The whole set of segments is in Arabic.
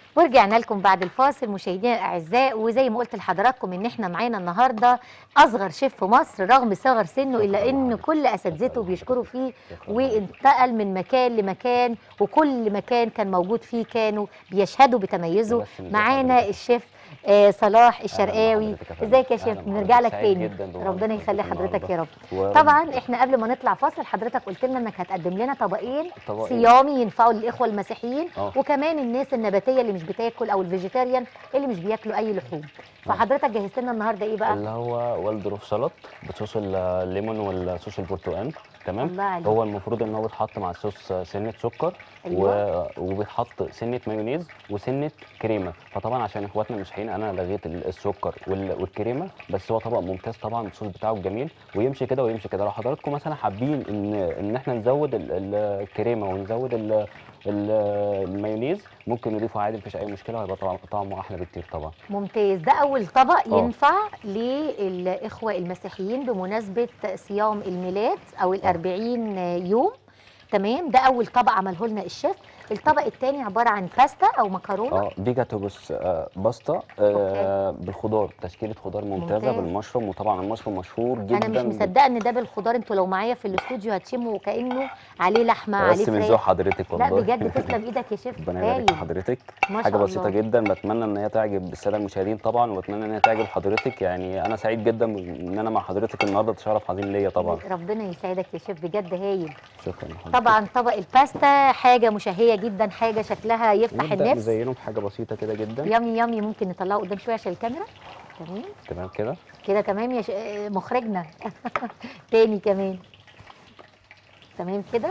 ورجعنا لكم بعد الفاصل مشاهدينا الاعزاء، وزي ما قلت لحضراتكم ان احنا معانا النهارده اصغر شيف في مصر رغم صغر سنه، الا ان كل اساتذته بيشكروا فيه، وانتقل من مكان لمكان، وكل مكان كان موجود فيه كانوا بيشهدوا بتميزه. معانا الشيف صلاح الشرقاوي. ازيك يا شيف؟ بنرجع لك تاني، ربنا يخلي حضرتك يا رب. طبعا احنا قبل ما نطلع فاصل حضرتك قلت لنا انك هتقدم لنا طبقين صيامي ينفعوا للاخوه المسيحيين وكمان الناس النباتيه اللي مش بتاكل او الفيجيتيريان اللي مش بياكلوا اي لحوم. فحضرتك جهزت لنا النهارده ايه بقى؟ اللي هو والدروف سلطه بصوص الليمون والصوص البرتقال. تمام. الله عليك. هو المفروض ان هو بيتحط مع الصوص سنه سكر. أيوة. وبيتحط سنه مايونيز وسنه كريمه. فطبعا عشان اخواتنا المسيحيين انا لغيت السكر والكريمه، بس هو طبق ممتاز طبعا، الصوص بتاعه جميل ويمشي كده ويمشي كده. لو حضراتكم مثلا حابين ان احنا نزود الكريمه ونزود المايونيز ممكن نضيفه عادي، مفيش اي مشكله، وهيبقى طعمه احلى بكتير طبعا. ممتاز. ده اول طبق ينفع للاخوه المسيحيين بمناسبه صيام الميلاد او ال40 يوم. تمام. ده اول طبق عمله لنا الشيف. الطبق الثاني عباره عن باستا او مكرونه. فيجاتوبس باستا بالخضار، تشكيله خضار ممتازه بالمشروم، وطبعا المشروم مشهور جدا. انا مش مصدقه ان ده بالخضار. انتوا لو معايا في الاستوديو هتشموا كانه عليه لحمه عليه بس فراخ. مش ذوق حضرتك والله. لا بجد تسلم ايدك يا شيف. ربنا يبارك لحضرتك. حاجه بسيطه جدا، بتمنى ان هي تعجب الساده المشاهدين طبعا، واتمنى ان هي تعجب حضرتك. يعني انا سعيد جدا ان انا مع حضرتك النهارده، تشرف عظيم ليا طبعا. ربنا يسعدك يا شيف، بجد هايل. شكرا لحضرتك. طبعا طبق الباستا حاجه مشهيه جدا، حاجه شكلها يفتح النفس. نبدا نزينه بحاجه بسيطه كده جدا. يامي يامي. ممكن نطلعه قدام شويه عشان الكاميرا. تمام. تمام كده. كده تمام يا مخرجنا. تاني كمان. تمام كده.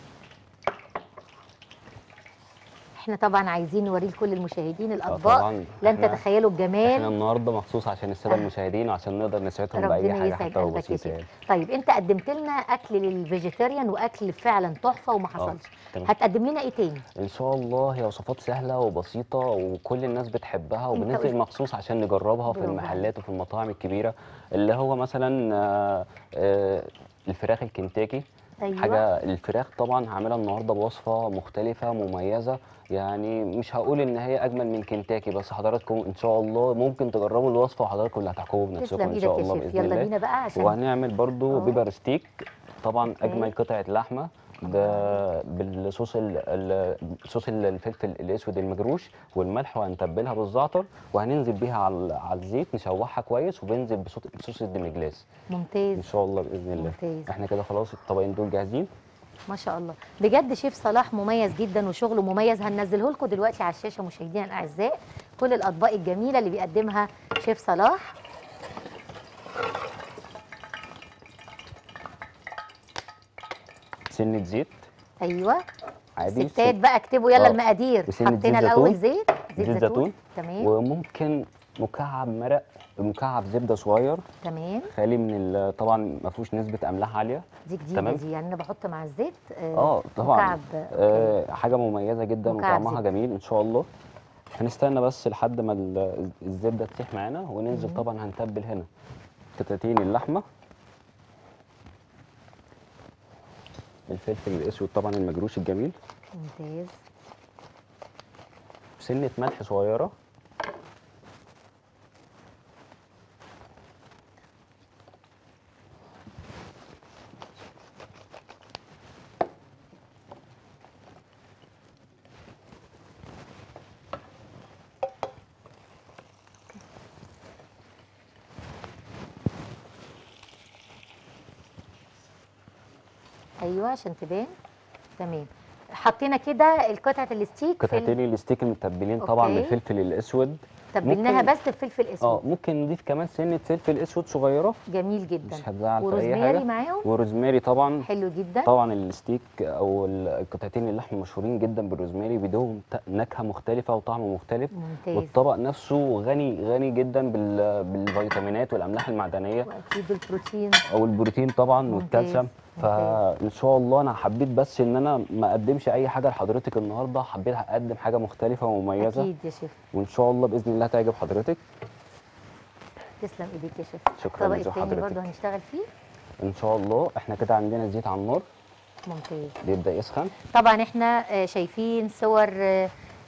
احنا طبعا عايزين نوري لكل المشاهدين الاطباق لن تتخيلوا الجمال. احنا النهارده مخصوص عشان الساده المشاهدين وعشان نقدر نسعدهم باي حاجه حتى لو بسيطه يعني. طيب انت قدمت لنا اكل للفيجيتيريان واكل فعلا تحفه وما حصلش. هتقدم لنا ايه تاني؟ ان شاء الله هي وصفات سهله وبسيطه وكل الناس بتحبها، وبننزل مخصوص عشان نجربها في المحلات وفي المطاعم الكبيره، اللي هو مثلا الفراخ الكنتاكي. أيوة. حاجه الفراخ طبعا هعملها النهارده بوصفه مختلفه مميزه، يعني مش هقول ان هي اجمل من كنتاكي، بس حضراتكم ان شاء الله ممكن تجربوا الوصفه وحضراتكم اللي هتحكموا بنفسكم ان شاء الله باذن الله. يلا بينا بقى عشان وهنعمل برضو بيبر ستيك. طبعا اجمل قطعه لحمه ده بالصوص صوص الفلفل الاسود المجروش والملح، وهنتبلها بالزعتر وهننزل بيها على الزيت نشوحها كويس، وبننزل بصوص الديمجلاس. ممتاز ان شاء الله باذن الله. ممتاز. احنا كده خلاص الطبقين دول جاهزين ما شاء الله. بجد شيف صلاح مميز جدا وشغله مميز. هننزله لكم دلوقتي على الشاشه مشاهدينا الاعزاء كل الاطباق الجميله اللي بيقدمها شيف صلاح. سنه زيت. ايوه عادي. ستات بقى اكتبوا يلا المقادير. حطينا الاول زيت زيتون. تمام. وممكن مكعب مرق، مكعب زبده صغير. تمام. خالي من طبعا ما فيهوش نسبه املاح عاليه. دي جديده دي، يعني انا بحط مع الزيت طبعا مكعب حاجه مميزه جدا وطعمها جميل ان شاء الله. هنستنى بس لحد ما الزبده تسيح معانا وننزل. طبعا هنتبل هنا قطعتين اللحمه، الفلفل الاسود طبعا المجروش الجميل، ممتاز، سنه ملح صغيره، ايوه عشان تبان. تمام. حطينا كده القطعه الستيك، قطعتين الستيك المتبلين طبعا بالفلفل الاسود. تبلناها بس بفلفل اسود. ممكن نضيف كمان سنه فلفل اسود صغيره. جميل جدا. مش هتزعل في اي حاجه. وروزماري معاهم. وروزماري طبعا حلو جدا. طبعا الستيك او القطعتين اللحم مشهورين جدا بالروزماري، بيدوهم نكهه مختلفه وطعم مختلف. ممتاز. والطبق نفسه غني جدا بالفيتامينات والاملاح المعدنيه، واكيد البروتين او البروتين طبعا والكالسيوم. فان شاء الله انا حبيت بس ان انا ما اقدمش اي حاجه لحضرتك النهارده، حبيت اقدم حاجه مختلفه ومميزه. اكيد يا شيف. وان شاء الله باذن الله تعجب حضرتك. تسلم ايديك يا شيف. شكرا لحضرتك. الطبق الثاني برضه هنشتغل فيه ان شاء الله. احنا كده عندنا الزيت على النار. ممتاز. بيبدا يسخن. طبعا احنا شايفين صور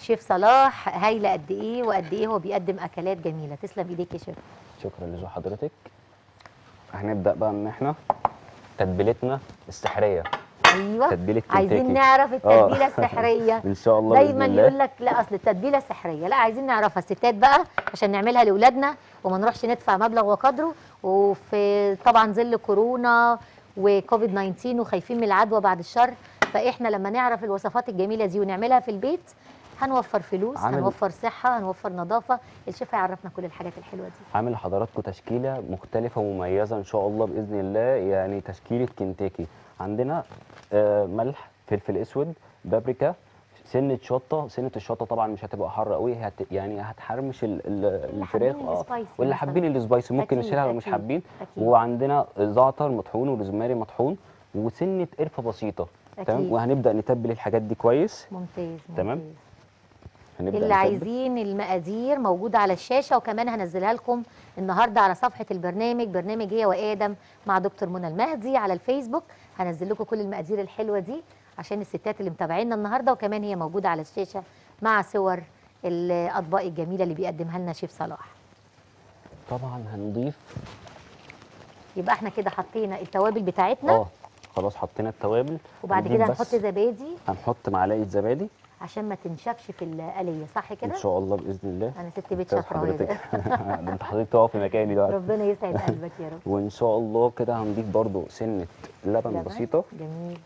شيف صلاح هايله قد ايه وقد ايه هو بيقدم اكلات جميله. تسلم ايديك يا شيف. شكرا لذوق حضرتك. هنبدا بقى ان احنا تتبيلتنا السحريه، ايوه، تتبيله عايزين كنتاكي. نعرف التتبيله السحريه. ان شاء الله باذن دايما الله. يقول لك لا اصل التتبيله سحريه، لا عايزين نعرفها الستات بقى عشان نعملها لاولادنا وما نروحش ندفع مبلغ وقدره، وفي طبعا ظل كورونا وكوفيد 19 وخايفين من العدوى بعد الشر. فاحنا لما نعرف الوصفات الجميله دي ونعملها في البيت هنوفر فلوس، هنوفر صحه، هنوفر نظافه. الشيف هيعرفنا كل الحاجات الحلوه دي. عامل لحضراتكم تشكيله مختلفه ومميزه ان شاء الله باذن الله، يعني تشكيله كنتاكي. عندنا ملح، فلفل اسود، بابريكا، سنه شطه. سنه الشطه طبعا مش هتبقى حاره قوي، يعني هتحرمش الفراخ. واللي حابين السبايسي ممكن نشيلها لو مش حابين. وعندنا زعتر مطحون وروزماري مطحون وسنه قرفه بسيطه. تمام. وهنبدا نتبل الحاجات دي كويس. ممتاز. تمام. اللي عايزين المقادير موجوده على الشاشه، وكمان هنزلها لكم النهارده على صفحه البرنامج، برنامج هي وادم مع دكتور منى المهدي على الفيسبوك. هنزل لكم كل المقادير الحلوه دي عشان الستات اللي متابعينا النهارده، وكمان هي موجوده على الشاشه مع صور الاطباق الجميله اللي بيقدمها لنا شيف صلاح. طبعا هنضيف، يبقى احنا كده حطينا التوابل بتاعتنا. خلاص حطينا التوابل. وبعد كده هنحط زبادي، هنحط معلقه زبادي عشان ما تنشفش في القليه، صح كده؟ ان شاء الله باذن الله. انا ست بيت شاطره ده انت حضرتك تقف في مكاني دلوقتي. ربنا يسعد قلبك يا رب. وان شاء الله كده هنضيف برضو سنه لبن بسيطه. جميل.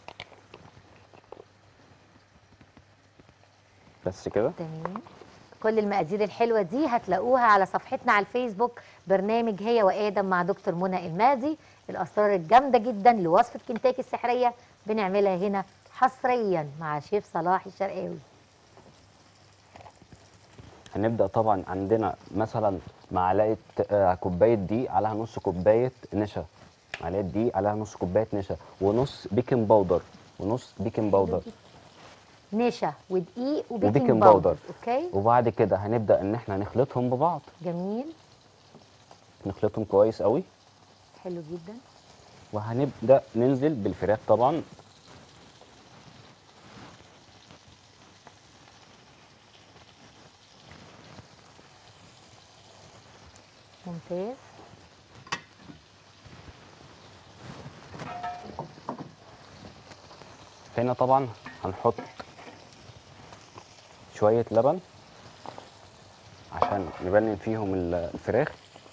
بس كده تمام. كل المقادير الحلوه دي هتلاقوها على صفحتنا على الفيسبوك، برنامج هي وادم مع دكتور منى المهدي. الاسرار الجامده جدا لوصفه كنتاكي السحريه بنعملها هنا حصريا مع شيف صلاح الشرقاوي. هنبدا طبعا عندنا مثلا معلقه كوبايه دقيق عليها نص كوبايه نشا، معلقه دقيق عليها نص كوبايه نشا، ونص بيكنج باودر، نشا ودقيق وبيكنج باودر. اوكي. وبعد كده هنبدا ان احنا نخلطهم ببعض. جميل. نخلطهم كويس قوي. حلو جدا. وهنبدا ننزل بالفراخ طبعا. ممتاز. هنا طبعا هنحط شوية لبن عشان نبنن فيهم الفراخ.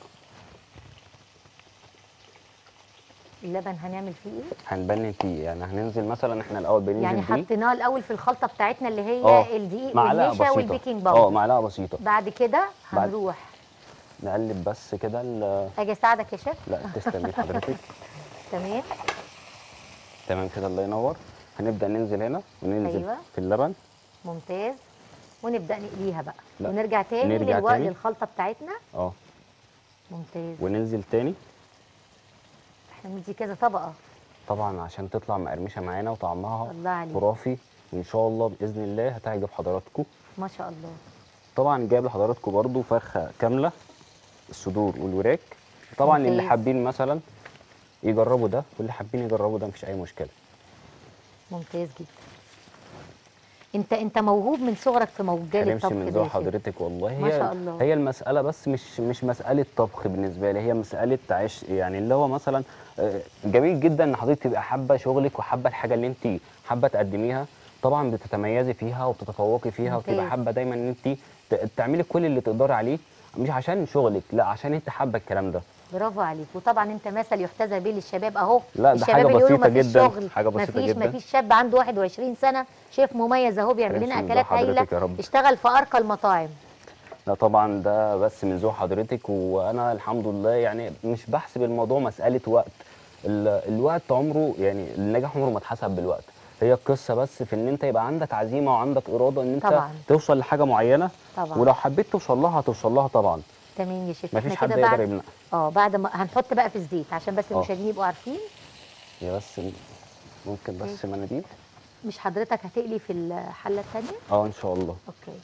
اللبن هنعمل فيه ايه؟ هنبنن فيه، يعني هننزل مثلا احنا الاول بننزل يعني فيه، حطيناه الاول في الخلطه بتاعتنا اللي هي الدقيق والنشا والبيكنج باودر. معلقه بسيطه. بعد كده هنروح نقلب بس كده. اجي اساعدك يا شيف؟ لا تسلمي حضرتك. تمام. تمام كده، الله ينور. هنبدا ننزل هنا وننزل في اللبن. ممتاز. ونبدا نقليها بقى. ونرجع تاني للخلطه بتاعتنا. ممتاز. وننزل تاني. احنا بندي كذا طبقه طبعا عشان تطلع مقرمشه معانا وطعمها الله خرافي، وان شاء الله باذن الله هتعجب حضراتكم. ما شاء الله. طبعا جايب لحضراتكم برضو فرخه كامله، الصدور والوراك. طبعا اللي حابين مثلا يجربوا ده واللي حابين يجربوا ده مفيش اي مشكله. ممتاز جدا. انت موهوب من صغرك في مجال الطبخ ده. من ذوق حضرتك والله. ما شاء الله. هي المساله بس مش مساله طبخ بالنسبه لي، هي مساله عيش، يعني اللي هو مثلا جميل جدا ان حضرتك تبقى حابه شغلك وحابه الحاجه اللي انت حابه تقدميها. طبعا بتتميزي فيها وبتتفوقي فيها. وتبقى حابه دايما ان انت تعملي كل اللي تقدري عليه، مش عشان شغلك، لا عشان انت حابه الكلام ده. برافو عليك. وطبعا انت مثل يحتذى به للشباب اهو. لا ده حاجه بسيطه جدا، حاجه بسيطه جدا. مفيش شاب عنده 21 سنه شيف مميز اهو بيعمل لنا اكلات هايله، اشتغل في ارقى المطاعم. لا طبعا ده بس من ذوق حضرتك، وانا الحمد لله يعني مش بحسب الموضوع مساله وقت. الوقت عمره، يعني النجاح عمره ما اتحسب بالوقت. هي القصه بس في ان انت يبقى عندك عزيمه وعندك اراده ان انت توصل لحاجه معينه. طبعا. ولو حبيت توصل لها هتوصل لها طبعا. تمام يا شيف. مفيش حد يقدر يمنع. بعد ما هنحط بقى في الزيت عشان بس المشاهدين يبقوا عارفين. يا بس ممكن بس مناديل. مش حضرتك هتقلي في الحله الثانيه؟ ان شاء الله. اوكي.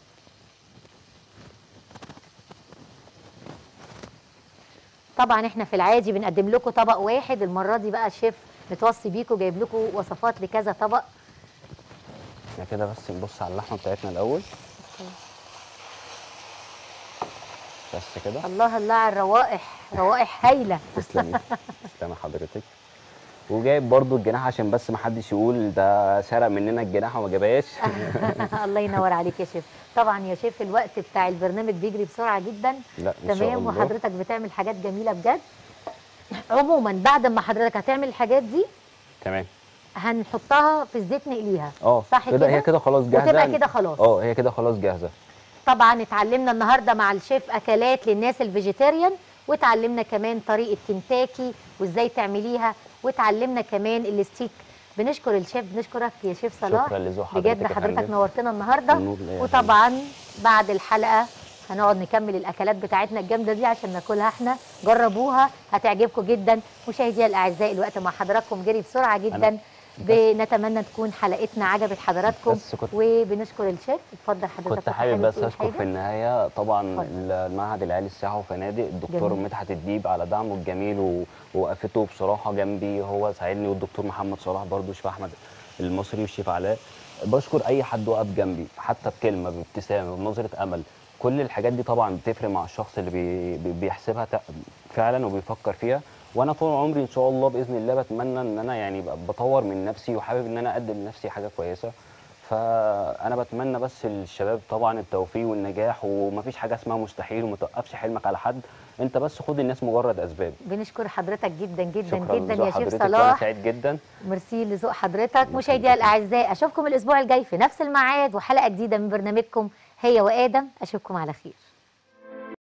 طبعا احنا في العادي بنقدم لكم طبق واحد، المره دي بقى الشيف متوصي بيكم جايب لكم وصفات لكذا طبق. احنا كده بس نبص على اللحمه بتاعتنا الاول. بس كده. الله الله على الروائح، روائح هايله. تسلمي. تسلمي حضرتك. وجايب برضو الجناح عشان بس ما حدش يقول ده سرق مننا الجناح وما جابهاش. الله ينور عليك يا شيف. طبعا يا شيف الوقت بتاع البرنامج بيجري بسرعه جدا. لا ان شاء تمام، الله. وحضرتك بتعمل حاجات جميله بجد. عموما بعد ما حضرتك هتعمل الحاجات دي تمام. هنحطها في الزيت نقليها. صح كده. هي كده خلاص جاهزه. وتبقى كده خلاص. هي كده خلاص جاهزه. طبعا اتعلمنا النهارده مع الشيف اكلات للناس الفيجيتيريان، واتعلمنا كمان طريقه كنتاكي وازاي تعمليها، واتعلمنا كمان الستيك. بنشكر الشيف، بنشكرك يا شيف صلاح. شكرا لذوق حضرتك بجد يا حضرتك فندم. نورتنا النهارده. النور ليا يا وطبعا بعد الحلقه هنقعد نكمل الاكلات بتاعتنا الجامده دي عشان ناكلها احنا. جربوها هتعجبكم جدا. مشاهدينا الاعزاء الوقت مع حضراتكم جري بسرعه جدا. بنتمنى تكون حلقتنا عجبت حضراتكم. وبنشكر الشيف. اتفضل حضرتك. كنت حابب بس تقول اشكر حاجة؟ في النهايه طبعا اتفضل. المعهد العالي للسياحه وفنادق الدكتور جميل. مدحت الديب على دعمه الجميل ووقفته بصراحه جنبي، هو ساعدني، والدكتور محمد صلاح برضو، الشيف احمد المصري والشيف علاء. بشكر اي حد وقف جنبي حتى بكلمه، بابتسامه، بنظره امل. كل الحاجات دي طبعا بتفرق مع الشخص اللي بيحسبها فعلا وبيفكر فيها. وانا طول عمري ان شاء الله باذن الله بتمنى ان انا يعني بطور من نفسي وحابب ان انا اقدم لنفسي حاجه كويسه. فانا بتمنى بس للشباب طبعا التوفيق والنجاح، ومفيش حاجه اسمها مستحيل، وما توقفش حلمك على حد. انت بس خد الناس مجرد اسباب. بنشكر حضرتك جدا جدا شكرا جدا لذوق يا شيف حضرتك، وانا صلاح. سعيد جدا. ميرسي لذوق حضرتك. مشاهدينا الاعزاء اشوفكم الاسبوع الجاي في نفس الميعاد وحلقه جديده من برنامجكم هي وادم. اشوفكم على خير.